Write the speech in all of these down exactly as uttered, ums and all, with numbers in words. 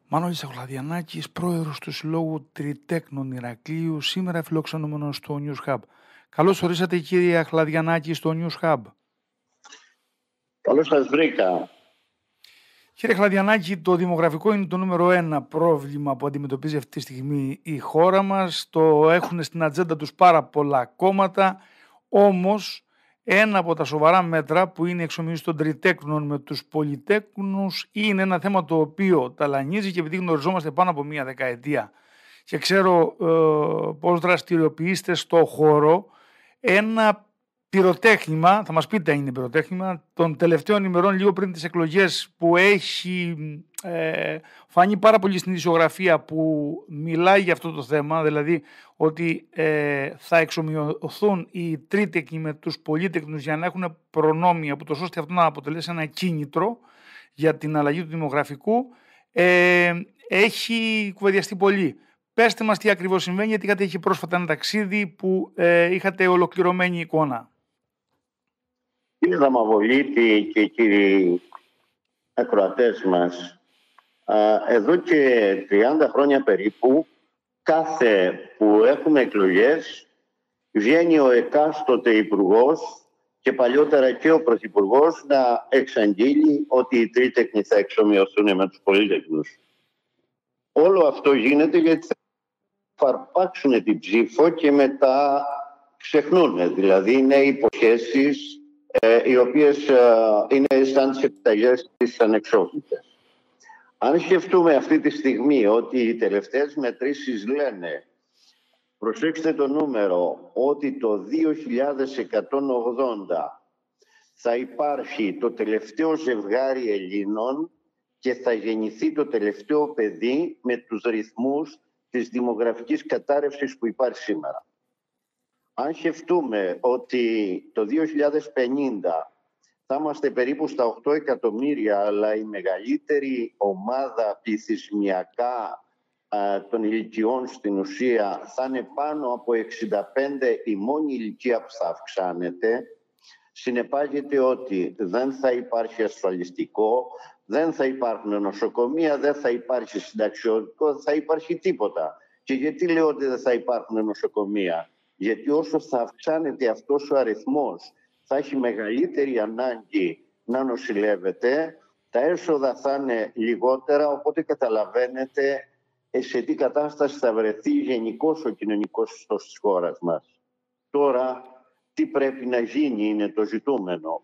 Μανώλης Αχλαδιανάκης, πρόεδρος του Συλλόγου Τριτέκνων Ηρακλείου, σήμερα φιλοξενούμενος στο News Hub. Καλώς ορίσατε, κύριε Αχλαδιανάκη, στο News Hub. Καλώς σας βρήκα. Κύριε Αχλαδιανάκη, το δημογραφικό είναι το νούμερο ένα πρόβλημα που αντιμετωπίζει αυτή τη στιγμή η χώρα μας. Το έχουν στην ατζέντα τους πάρα πολλά κόμματα, όμως ένα από τα σοβαρά μέτρα που είναι η εξομοίωση των τριτέκνων με τους πολυτέκνους είναι ένα θέμα το οποίο ταλανίζει, και επειδή γνωριζόμαστε πάνω από μία δεκαετία και ξέρω ε, πώς δραστηριοποιείστε στο χώρο, ένα πυροτέχνημα, θα μας πείτε αν είναι πυροτέχνημα, των τελευταίων ημερών λίγο πριν τις εκλογές, που έχει ε, φανεί πάρα πολύ στην ισογραφία που μιλάει για αυτό το θέμα, δηλαδή ότι ε, θα εξομοιωθούν οι τρίτεκνοι με τους πολύτεκνους για να έχουν προνόμια, που ώστε αυτό να αποτελέσει ένα κίνητρο για την αλλαγή του δημογραφικού, ε, έχει κουβεντιαστεί πολύ. Πέστε μας τι ακριβώς συμβαίνει, γιατί είχατε έχει πρόσφατα ένα ταξίδι που ε, είχατε ολοκληρωμένη εικόνα. Κύριε Δαμαβολίτη και κύριοι ακροατές μας, εδώ και τριάντα χρόνια περίπου, κάθε που έχουμε εκλογές, βγαίνει ο εκάστοτε υπουργός και παλιότερα και ο πρωθυπουργός να εξαγγείλει ότι οι τρίτεκνοι θα εξομοιωθούν με τους πολύτεκνους. Όλο αυτό γίνεται γιατί θα αρπάξουν την ψήφο και μετά ξεχνούν. Δηλαδή είναι υποσχέσεις ε, οι οποίες ε, είναι σαν τις επιταγές της ανεξόφλητες. Αν σκεφτούμε αυτή τη στιγμή ότι οι τελευταίες μετρήσεις λένε, προσέξτε το νούμερο, ότι το δύο χιλιάδες εκατόν ογδόντα θα υπάρχει το τελευταίο ζευγάρι Ελλήνων και θα γεννηθεί το τελευταίο παιδί με τους ρυθμούς της δημογραφικής κατάρρευσης που υπάρχει σήμερα. Αν σκεφτούμε ότι το δύο χιλιάδες πενήντα θα είμαστε περίπου στα οκτώ εκατομμύρια, αλλά η μεγαλύτερη ομάδα πληθυσμιακά α, των ηλικιών στην ουσία θα είναι πάνω από εξήντα πέντε, η μόνη ηλικία που θα αυξάνεται, συνεπάγεται ότι δεν θα υπάρχει ασφαλιστικό, δεν θα υπάρχουν νοσοκομεία, δεν θα υπάρχει συνταξιωτικό, δεν θα υπάρχει τίποτα. Και γιατί λέω ότι δεν θα υπάρχουν νοσοκομεία? Γιατί όσο θα αυξάνεται αυτός ο αριθμός, θα έχει μεγαλύτερη ανάγκη να νοσηλεύεται, τα έσοδα θα είναι λιγότερα, οπότε καταλαβαίνετε σε τι κατάσταση θα βρεθεί γενικώς ο κοινωνικός ιστός της χώρας μας. Τώρα, τι πρέπει να γίνει είναι το ζητούμενο.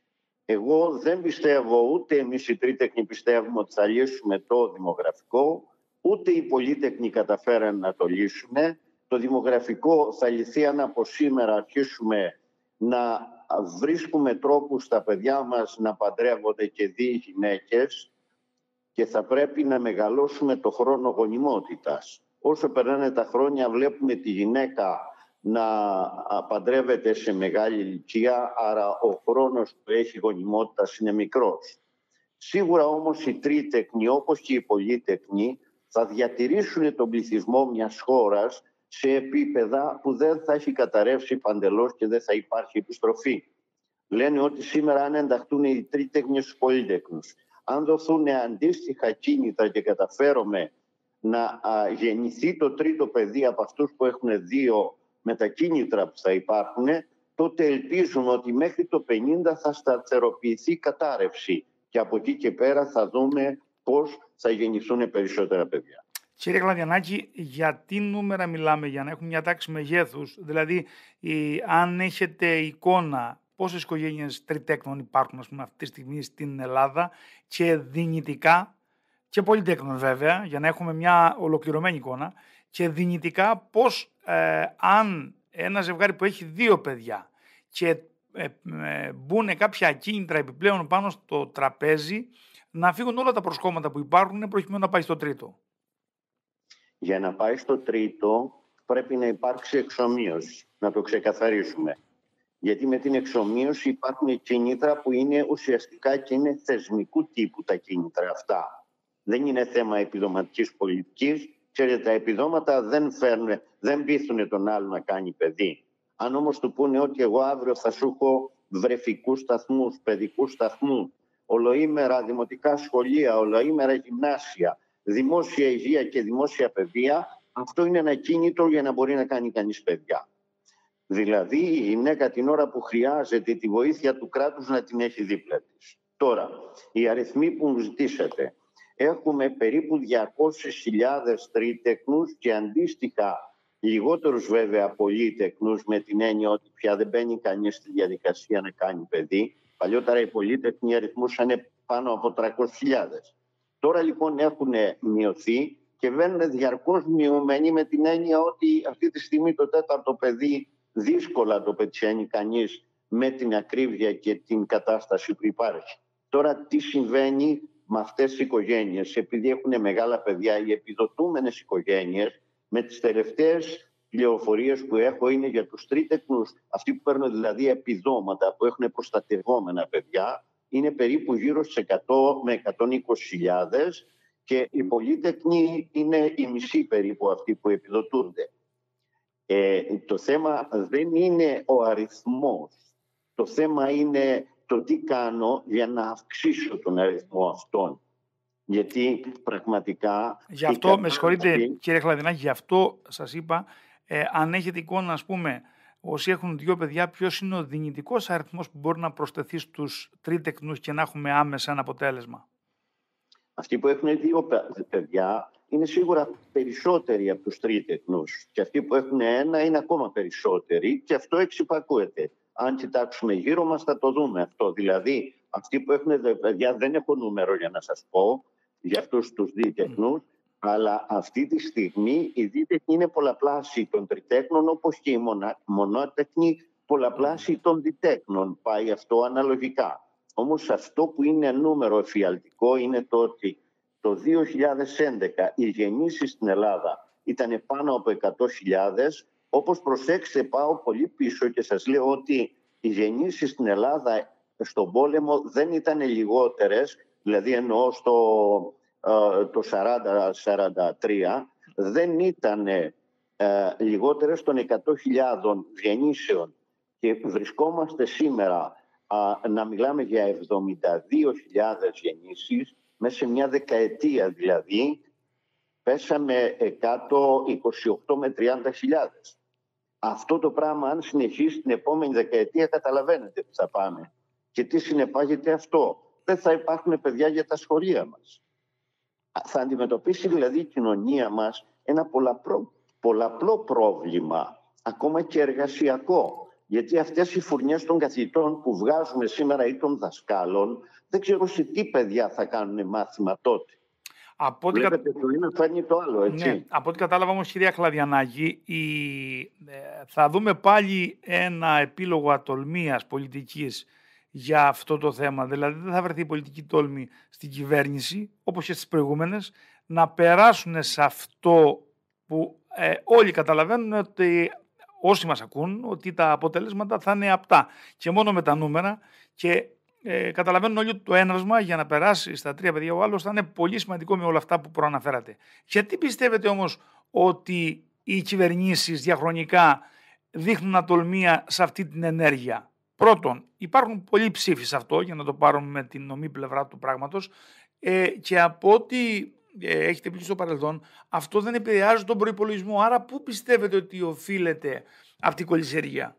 Εγώ δεν πιστεύω, ούτε εμείς οι τρίτεκνοι πιστεύουμε ότι θα λύσουμε το δημογραφικό, ούτε οι πολύτεκνοι καταφέραν να το λύσουν. Το δημογραφικό θα λυθεί αν από σήμερα αρχίσουμε να βρίσκουμε τρόπους στα παιδιά μας να παντρεύονται και δύο γυναίκες, και θα πρέπει να μεγαλώσουμε το χρόνο γονιμότητας. Όσο περνάνε τα χρόνια βλέπουμε τη γυναίκα να παντρεύεται σε μεγάλη ηλικία, άρα ο χρόνος που έχει γονιμότητας είναι μικρός. Σίγουρα όμως οι τρίτεκνοι, όπως και οι πολύτεκνοι, θα διατηρήσουν τον πληθυσμό μιας χώρας σε επίπεδα που δεν θα έχει καταρρεύσει παντελώς και δεν θα υπάρχει επιστροφή. Λένε ότι σήμερα αν ενταχθούν οι τρίτεκνοι στους πολύτεκνους, αν δοθούν αντίστοιχα κίνητρα και καταφέρουμε να α, γεννηθεί το τρίτο παιδί από αυτούς που έχουν δύο, με τα κίνητρα που θα υπάρχουν, τότε ελπίζουμε ότι μέχρι το πενήντα θα σταθεροποιηθεί η κατάρρευση και από εκεί και πέρα θα δούμε πώς θα γεννηθούν περισσότερα παιδιά. Κύριε Αχλαδιανάκη, για τι νούμερα μιλάμε, για να έχουμε μια τάξη μεγέθους? Δηλαδή, η, αν έχετε εικόνα πόσες οικογένειες τριτέκνων υπάρχουν, ας πούμε, αυτή τη στιγμή στην Ελλάδα, και δυνητικά, και πολυτέκνων βέβαια, για να έχουμε μια ολοκληρωμένη εικόνα, και δυνητικά πώς ε, αν ένα ζευγάρι που έχει δύο παιδιά και ε, ε, μπουν κάποια κίνητρα επιπλέον πάνω στο τραπέζι, να φύγουν όλα τα προσκόμματα που υπάρχουν προκειμένου να πάει στο τρίτο. Για να πάει στο τρίτο πρέπει να υπάρξει εξομοίωση, να το ξεκαθαρίσουμε. Γιατί με την εξομοίωση υπάρχουν κίνητρα που είναι ουσιαστικά και είναι θεσμικού τύπου τα κίνητρα αυτά. Δεν είναι θέμα επιδοματικής πολιτικής. Ξέρετε, τα επιδόματα δεν, φέρνουν, δεν πείθουν τον άλλο να κάνει παιδί. Αν όμως του πούνε ότι εγώ αύριο θα σου έχω βρεφικούς σταθμούς, παιδικούς σταθμούς, ολοήμερα δημοτικά σχολεία, ολοήμερα γυμνάσια, δημόσια υγεία και δημόσια παιδεία, αυτό είναι ένα κίνητρο για να μπορεί να κάνει κανείς παιδιά. Δηλαδή η γυναίκα την ώρα που χρειάζεται τη βοήθεια του κράτους να την έχει δίπλα της. Τώρα, οι αριθμοί που μου ζητήσατε. Έχουμε περίπου διακόσιες χιλιάδες τρίτεκνους και αντίστοιχα λιγότερους βέβαια πολύτεκνους, με την έννοια ότι πια δεν μπαίνει κανείς στη διαδικασία να κάνει παιδί. Παλιότερα οι πολύτεκνοι αριθμούσαν πάνω από τριακόσιες χιλιάδες. Τώρα λοιπόν έχουν μειωθεί και βαίνουν διαρκώς μειωμένοι, με την έννοια ότι αυτή τη στιγμή το τέταρτο παιδί δύσκολα το πετυχαίνει κανείς με την ακρίβεια και την κατάσταση που υπάρχει. Τώρα τι συμβαίνει με αυτές τις οικογένειες? Επειδή έχουν μεγάλα παιδιά, οι επιδοτούμενες οικογένειες, με τις τελευταίες πληροφορίες που έχω, είναι για τους τρίτεκνους, αυτοί που παίρνουν δηλαδή επιδόματα, που έχουν προστατευόμενα παιδιά, είναι περίπου γύρω στις εκατό με εκατόν είκοσι χιλιάδες, και οι πολύτεκνοι είναι η μισή περίπου αυτοί που επιδοτούνται. Ε, το θέμα δεν είναι ο αριθμός. Το θέμα είναι το τι κάνω για να αυξήσω τον αριθμό αυτών. Γιατί πραγματικά... Γι' αυτό, με συγχωρείτε κύριε Χλαδινάκη, γι' αυτό σας είπα, ε, αν έχετε εικόνα, ας πούμε, όσοι έχουν δύο παιδιά, ποιος είναι ο δυνητικός αριθμός που μπορεί να προσθεθεί στους τρίτεκνους και να έχουμε άμεσα ένα αποτέλεσμα? Αυτοί που έχουν δύο παιδιά είναι σίγουρα περισσότεροι από τους τρίτεκνους. Και αυτοί που έχουν ένα είναι ακόμα περισσότεροι, και αυτό εξυπακούεται. Αν κοιτάξουμε γύρω μας θα το δούμε αυτό. Δηλαδή, αυτοί που έχουν δύο παιδιά, δεν έχω νούμερο για να σας πω για αυτούς τους δίτεκνους, mm. αλλά αυτή τη στιγμή οι δίτεκνοι είναι πολλαπλάσιοι των τριτέκνων, όπως και οι μονότεκνοι πολλαπλάσιοι των διτέκνων. Πάει αυτό αναλογικά. Όμως αυτό που είναι νούμερο εφιαλτικό είναι το ότι το δύο χιλιάδες έντεκα οι γεννήσεις στην Ελλάδα ήταν πάνω από εκατό χιλιάδες. Όπως προσέξτε, πάω πολύ πίσω και σας λέω ότι οι γεννήσεις στην Ελλάδα στον πόλεμο δεν ήταν λιγότερες, δηλαδή εννοώ στο το σαράντα σαράντα τρία, δεν ήταν ε, λιγότερες των εκατό χιλιάδων γεννήσεων, και βρισκόμαστε σήμερα α, να μιλάμε για εβδομήντα δύο χιλιάδες γεννήσεις, μέσα σε μια δεκαετία δηλαδή πέσαμε εκατόν είκοσι οκτώ με τριάντα χιλιάδες. Αυτό το πράγμα αν συνεχίσει την επόμενη δεκαετία, καταλαβαίνετε που θα πάμε. Και τι συνεπάγεται αυτό? Δεν θα υπάρχουν παιδιά για τα σχολεία μας. Θα αντιμετωπίσει δηλαδή η κοινωνία μας ένα πολλαπλό, πολλαπλό πρόβλημα, ακόμα και εργασιακό. Γιατί αυτές οι φουρνιές των καθηγητών που βγάζουμε σήμερα ή των δασκάλων, δεν ξέρω σε τι παιδιά θα κάνουν μάθημα τότε. Από ό,τι Βλέπετε, κα... το ένα φέρνει το άλλο, έτσι. Ναι, από ό,τι κατάλαβα όμως, κυρία Χλαδιανάκη, η... θα δούμε πάλι ένα επίλογο ατολμίας πολιτικής για αυτό το θέμα. Δηλαδή δεν θα βρεθεί η πολιτική τόλμη στην κυβέρνηση, όπως και στις προηγούμενες, να περάσουν σε αυτό που ε, όλοι καταλαβαίνουν, ότι όσοι μας ακούν, ότι τα αποτελέσματα θα είναι απτά και μόνο με τα νούμερα, και ε, καταλαβαίνουν όλοι ότι το έναυσμα για να περάσει στα τρία παιδιά ο άλλος θα είναι πολύ σημαντικό με όλα αυτά που προαναφέρατε. Γιατί πιστεύετε όμως ότι οι κυβερνήσεις διαχρονικά δείχνουν ατολμία σε αυτή την ενέργεια? Πρώτον, υπάρχουν πολλοί ψήφοι σε αυτό, για να το πάρουμε με την νομή πλευρά του πράγματος, ε, και από ό,τι ε, έχετε πει στο παρελθόν, αυτό δεν επηρεάζει τον προϋπολογισμό. Άρα πού πιστεύετε ότι οφείλεται αυτή η κολυσιεργία?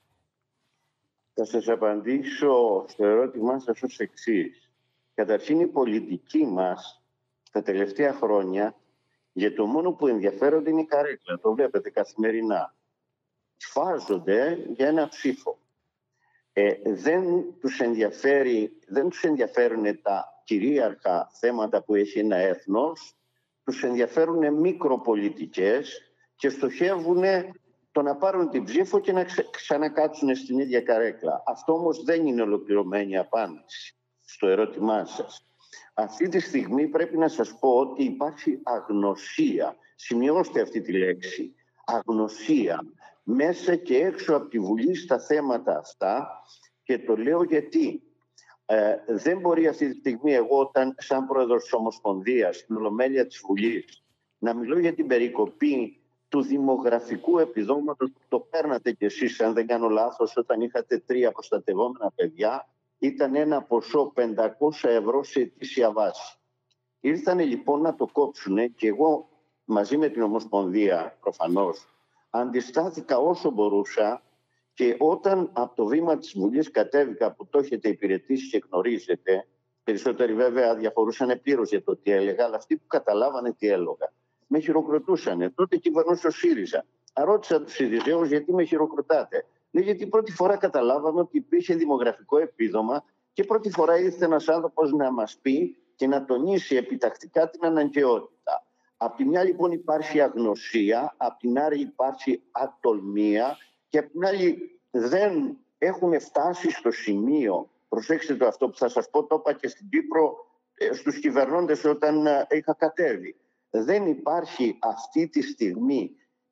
Θα σας απαντήσω στο ερώτημά σας ως εξής. Καταρχήν, η πολιτική μας τα τελευταία χρόνια για το μόνο που ενδιαφέρονται είναι η καρέκλα. Το βλέπετε καθημερινά. Σφάζονται για ένα ψήφο. Ε, δεν τους ενδιαφέρει, δεν τους ενδιαφέρουν τα κυρίαρχα θέματα που έχει ένα έθνος, τους ενδιαφέρουν μικροπολιτικές και στοχεύουν το να πάρουν την ψήφο και να ξε, ξανακάτσουν στην ίδια καρέκλα. Αυτό όμως δεν είναι ολοκληρωμένη απάντηση στο ερώτημά σας. Αυτή τη στιγμή πρέπει να σας πω ότι υπάρχει αγνωσία. Σημειώστε αυτή τη λέξη. Αγνωσία. Μέσα και έξω από τη Βουλή στα θέματα αυτά, και το λέω γιατί ε, δεν μπορεί αυτή τη στιγμή εγώ, όταν σαν πρόεδρος της Ομοσπονδίας στην Ολομέλεια της Βουλής, να μιλώ για την περικοπή του δημογραφικού επιδόματος που το παίρνατε κι εσείς, αν δεν κάνω λάθος, όταν είχατε τρία προστατευόμενα παιδιά, ήταν ένα ποσό πεντακόσια ευρώ σε ετήσια βάση. Ήρθανε λοιπόν να το κόψουνε και εγώ μαζί με την Ομοσπονδία προφανώς αντιστάθηκα όσο μπορούσα, και όταν από το βήμα της Βουλής κατέβηκα, που το έχετε υπηρετήσει και γνωρίζετε, περισσότεροι βέβαια διαφορούσαν πλήρως για το τι έλεγα, αλλά αυτοί που καταλάβανε τι έλεγα με χειροκροτούσανε. Τότε κυβερνούσε ο ΣΥΡΙΖΑ. Ρώτησα τους ΣΥΡΙΖΑΙΟΥς γιατί με χειροκροτάτε. Λέει, γιατί πρώτη φορά καταλάβαμε ότι υπήρχε δημογραφικό επίδομα και πρώτη φορά ήρθε ένας άνθρωπος να μας πει και να τονίσει επιτακτικά την αναγκαιότητα. Απ' τη μια λοιπόν υπάρχει αγνωσία, απ' την άλλη υπάρχει ατολμία και απ' την άλλη δεν έχουμε φτάσει στο σημείο, προσέξτε το αυτό που θα σας πω, το είπα και στην Κύπρο στους κυβερνώντες όταν είχα κατέβει. Δεν υπάρχει αυτή τη στιγμή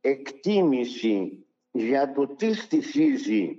εκτίμηση για το τι στοιχίζει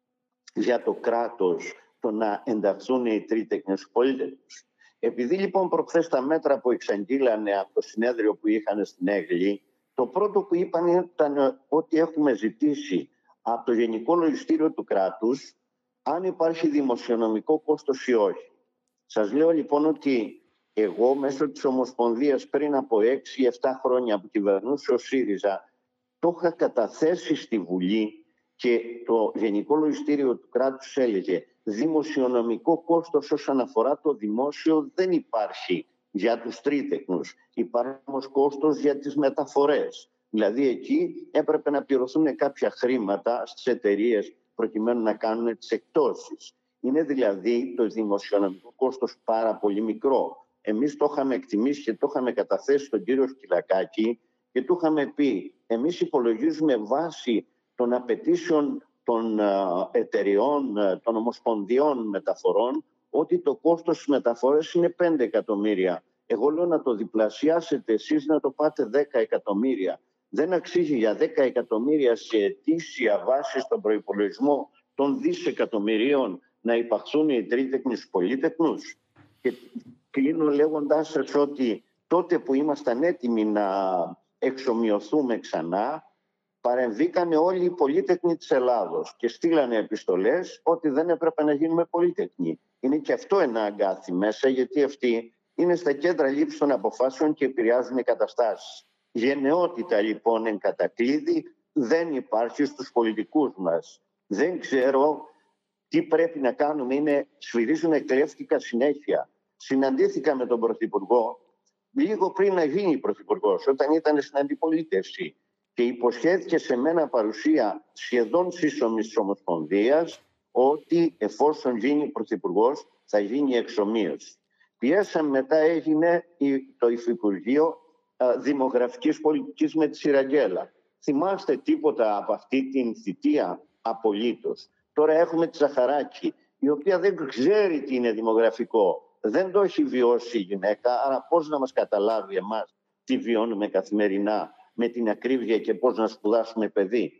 για το κράτος το να ενταχθούν οι τρίτεκνες πολίτες. Επειδή λοιπόν προχθές τα μέτρα που εξαγγείλανε από το συνέδριο που είχαν στην Αίγλη, το πρώτο που είπαν ήταν ότι έχουμε ζητήσει από το Γενικό Λογιστήριο του κράτους αν υπάρχει δημοσιονομικό κόστος ή όχι. Σας λέω λοιπόν ότι εγώ μέσω της Ομοσπονδίας πριν από έξι εφτά χρόνια που κυβερνούσε ο ΣΥΡΙΖΑ το είχα καταθέσει στη Βουλή και το Γενικό Λογιστήριο του κράτους έλεγε δημοσιονομικό κόστος όσον αφορά το δημόσιο δεν υπάρχει για τους τρίτεκνους. Υπάρχει όμως κόστος για τις μεταφορές. Δηλαδή εκεί έπρεπε να πληρωθούν κάποια χρήματα στις εταιρείες προκειμένου να κάνουν τις εκτόσεις. Είναι δηλαδή το δημοσιονομικό κόστος πάρα πολύ μικρό. Εμείς το είχαμε εκτιμήσει και το είχαμε καταθέσει στον κύριο Σκυλακάκη και του είχαμε πει εμείς υπολογίζουμε βάση των απαιτήσεων των εταιριών, των ομοσπονδιών μεταφορών, ότι το κόστος της μεταφορές είναι πέντε εκατομμύρια. Εγώ λέω να το διπλασιάσετε εσείς, να το πάτε δέκα εκατομμύρια. Δεν αξίζει για δέκα εκατομμύρια σε ετήσια βάση στον προϋπολογισμό των δισεκατομμυρίων να υπαχθούν οι τρίτεκνοι πολίτεκνους. Και κλείνω λέγοντάς σας ότι τότε που ήμασταν έτοιμοι να εξομοιωθούμε ξανά, παρεμβήκανε όλοι οι πολίτεκνοι της Ελλάδος και στείλανε επιστολές ότι δεν έπρεπε να γίνουμε πολίτεκνοι. Είναι και αυτό ένα αγκάθι μέσα, γιατί αυτοί είναι στα κέντρα λήψης των αποφάσεων και επηρεάζουν οι καταστάσεις. Γενναιότητα λοιπόν εν κατακλείδη δεν υπάρχει στους πολιτικούς μας. Δεν ξέρω τι πρέπει να κάνουμε, είναι σφυρίζουν εκλέφτικα συνέχεια. Συναντήθηκα με τον Πρωθυπουργό λίγο πριν να γίνει Πρωθυπουργός, όταν ήταν στην αντιπολίτευση, και υποσχέθηκε σε μένα παρουσία σχεδόν σύσσωμης της Ομοσπονδίας ότι εφόσον γίνει Πρωθυπουργός θα γίνει εξομοίωση. Πιέσαμε, μετά έγινε το Υφυπουργείο Δημογραφικής Πολιτικής με τη Σιραγγέλα. Θυμάστε τίποτα από αυτή την θητεία? Απολύτως. Τώρα έχουμε τη Ζαχαράκη, η οποία δεν ξέρει τι είναι δημογραφικό. Δεν το έχει βιώσει η γυναίκα, άρα πώς να μας καταλάβει εμάς τι βιώνουμε καθημερινά με την ακρίβεια και πώς να σπουδάσουμε παιδί.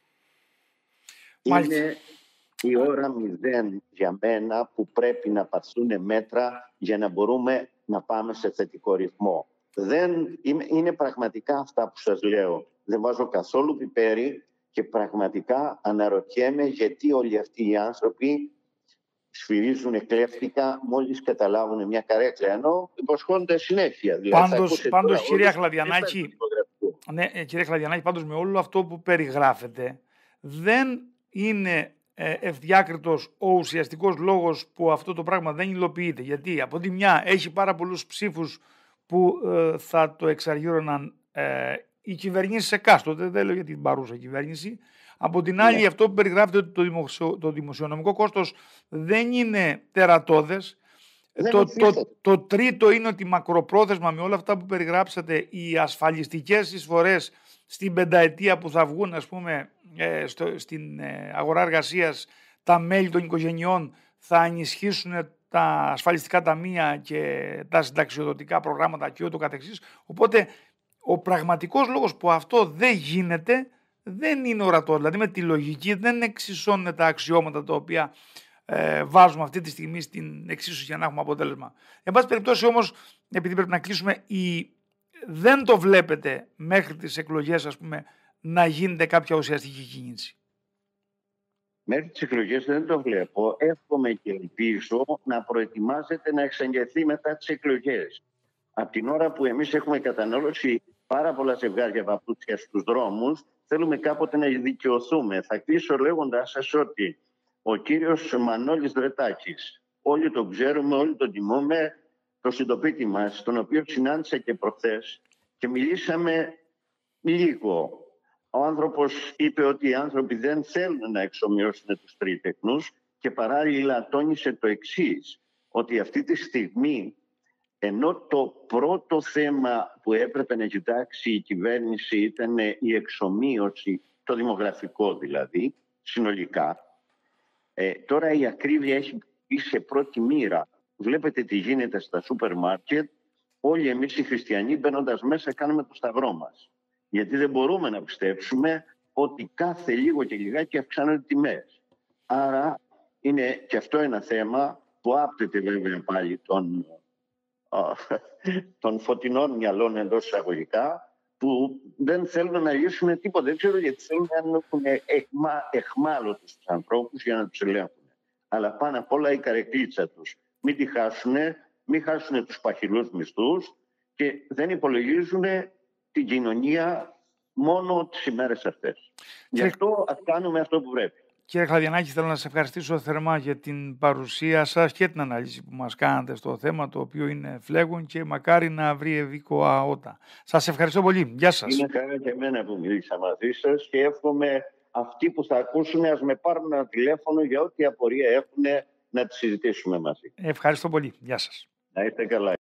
Μάλιστα. Είναι η ώρα μηδέν για μένα που πρέπει να πάρθουν μέτρα για να μπορούμε να πάμε σε θετικό ρυθμό. Δεν, είναι, είναι πραγματικά αυτά που σας λέω. Δεν βάζω καθόλου πιπέρι και πραγματικά αναρωτιέμαι γιατί όλοι αυτοί οι άνθρωποι σφυρίζουν εκλέφτικα μόλις καταλάβουν μια καρέκλα, ενώ υποσχόνται συνέχεια. Δηλαδή, πάντως, πάντως κύριε Αχλαδιανάκη, ναι, κύριε Αχλαδιανάκη, πάντως με όλο αυτό που περιγράφετε, δεν είναι ε, ευδιάκριτος ο ουσιαστικός λόγος που αυτό το πράγμα δεν υλοποιείται. Γιατί από τη μια έχει πάρα πολλούς ψήφους που ε, θα το εξαργύρωναν ε, οι κυβερνήσεις εκάστοτε, δεν λέω για την παρούσα κυβέρνηση. Από την άλλη, yeah. αυτό που περιγράφεται ότι το, δημοσιο, το δημοσιονομικό κόστος δεν είναι τερατώδες. Το, το, το, το τρίτο είναι ότι μακροπρόθεσμα με όλα αυτά που περιγράψατε, οι ασφαλιστικές εισφορές στην πενταετία που θα βγουν, ας πούμε, ε, στο, στην ε, αγορά εργασίας, τα μέλη των οικογενειών θα ενισχύσουν τα ασφαλιστικά ταμεία και τα συνταξιοδοτικά προγράμματα και ούτω καθεξής. Οπότε ο πραγματικός λόγος που αυτό δεν γίνεται δεν είναι ορατό. Δηλαδή με τη λογική δεν εξισώνουν τα αξιώματα τα οποία ε, βάζουμε αυτή τη στιγμή στην εξίσωση για να έχουμε αποτέλεσμα. Εν πάση περιπτώσει όμως, επειδή πρέπει να κλείσουμε, η... δεν το βλέπετε μέχρι τις εκλογές, ας πούμε, να γίνεται κάποια ουσιαστική κίνηση. Μέχρι τις εκλογές δεν το βλέπω. Εύχομαι και ελπίζω να προετοιμάζεται να εξαγγελθεί μετά τις εκλογές. Από την ώρα που εμείς έχουμε κατανάλωση πάρα πολλά ζευγάρια παπούτσια στους δρόμους, θέλουμε κάποτε να δικαιωθούμε. Θα κλείσω λέγοντάς σας ότι ο κύριος Μανώλης Δρετάκης, όλοι τον ξέρουμε, όλοι τον τιμούμε, το συντοπίτη μας, τον οποίο συνάντησα και προχθές και μιλήσαμε λίγο. Ο άνθρωπος είπε ότι οι άνθρωποι δεν θέλουν να εξομοιώσουν τους τρίτεκνους και παράλληλα τόνισε το εξής, ότι αυτή τη στιγμή, ενώ το πρώτο θέμα που έπρεπε να κοιτάξει η κυβέρνηση ήταν η εξομοίωση, το δημογραφικό δηλαδή, συνολικά, ε, τώρα η ακρίβεια έχει μπει σε πρώτη μοίρα. Βλέπετε τι γίνεται στα σούπερ μάρκετ. Όλοι εμείς οι χριστιανοί μπαίνοντας μέσα κάνουμε το σταυρό μας. Γιατί δεν μπορούμε να πιστέψουμε ότι κάθε λίγο και λιγάκι αυξάνονται τιμές. Άρα είναι και αυτό ένα θέμα που άπτεται βέβαια πάλι των, των φωτεινών μυαλών εντός εισαγωγικά, που δεν θέλουν να λύσουν τίποτα. Δεν ξέρω γιατί θέλουν να έχουν εχμά, εχμάλωτους τους ανθρώπους για να τους ελέγχουν. Αλλά πάνω απ' όλα η καρεκλίτσα τους. Μην τη χάσουν, μην χάσουν τους παχυλούς μισθούς και δεν υπολογίζουν την κοινωνία μόνο τις ημέρες αυτές. Γι' αυτό ας κάνουμε αυτό που πρέπει. Κύριε Χλαδιανάκη, θέλω να σας ευχαριστήσω θερμά για την παρουσία σας και την ανάλυση που μας κάνατε στο θέμα, το οποίο είναι φλέγον και μακάρι να βρει ευήκο αότα. Σας ευχαριστώ πολύ. Γεια σας. Είναι χαρά και εμένα που μίλησα μαζί σας και εύχομαι αυτοί που θα ακούσουν ας με πάρουν ένα τηλέφωνο για ό,τι απορία έχουν να τη συζητήσουμε μαζί. Ευχαριστώ πολύ. Γεια σας. Να είστε καλά.